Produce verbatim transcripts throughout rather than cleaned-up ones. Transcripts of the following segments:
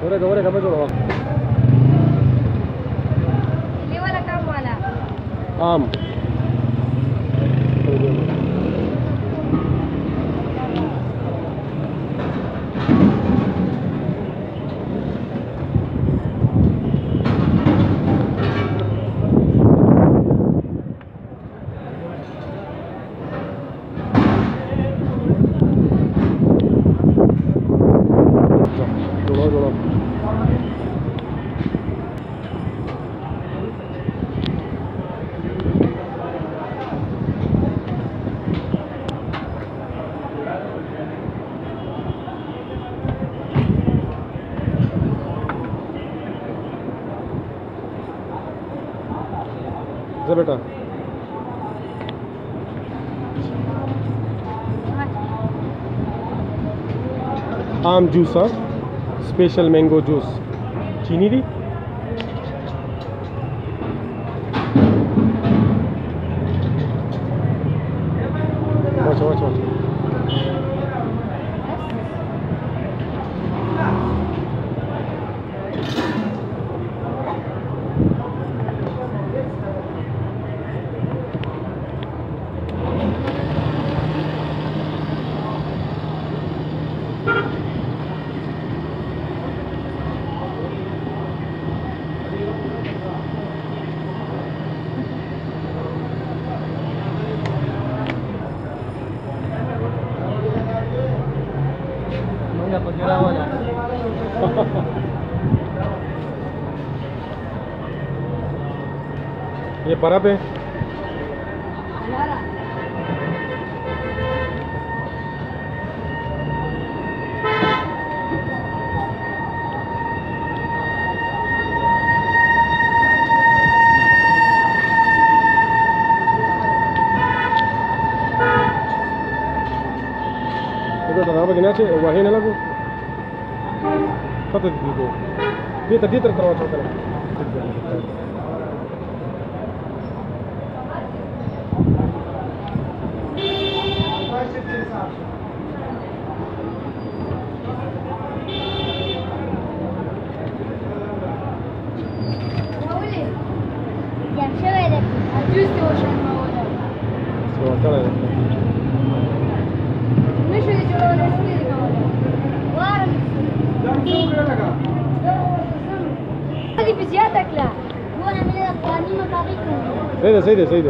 Ora ora कब जोड़ो ये वाला काम वाला आम जोड़ो जोड़ो जा बेटा आम जूस हाँ स्पेशल मैंगो जूस चीनी दी वाच वाच वाच ये परब है itu kenapa gini aja wahina lagu kata di situ dia tadi tertawa coba هذه بزيادتك لا هو انا من القوانين وطريقهم سيدة سيدة سيدة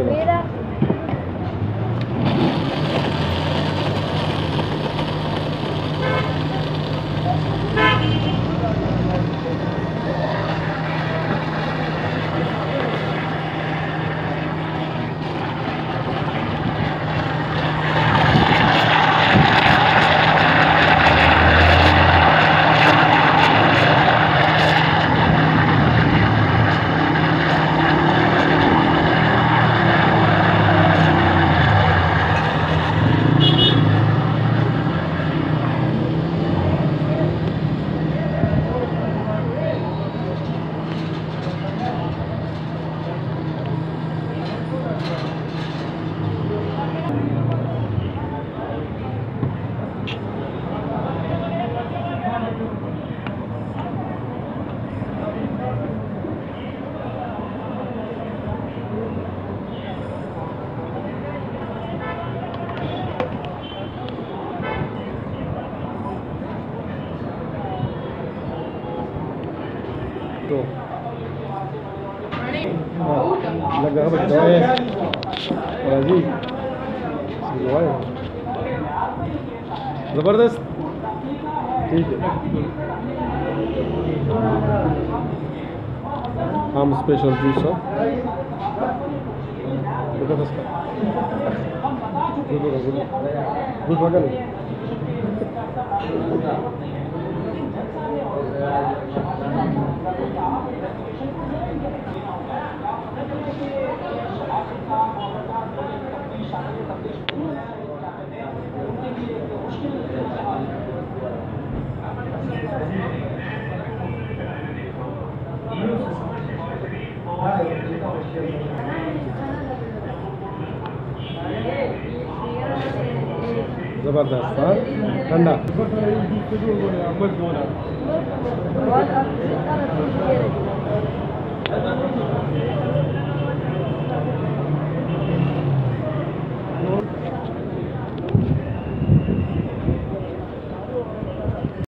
तो लग रहा है दवाएं राजी दवाएं ज़बरदस्त ठीक है हम स्पेशल जूस है ज़बरदस्त गुड गुड गुड गुड ज़बरदस्त। हाँ ठंडा।